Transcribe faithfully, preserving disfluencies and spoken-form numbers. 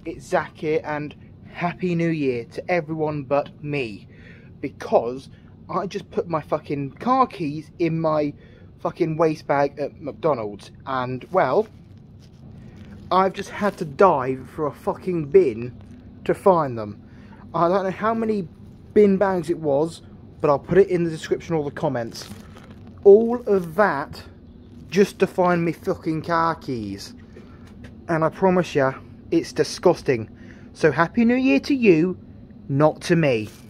it's Zach here, and Happy New Year to everyone but me, because I just put my fucking car keys in my fucking waste bag at McDonald's, and well, I've just had to dive for a fucking bin to find them. I don't know how many bin bags it was, but I'll put it in the description or the comments. All of that just to find me fucking car keys. And I promise you, it's disgusting. So Happy New Year to you, not to me.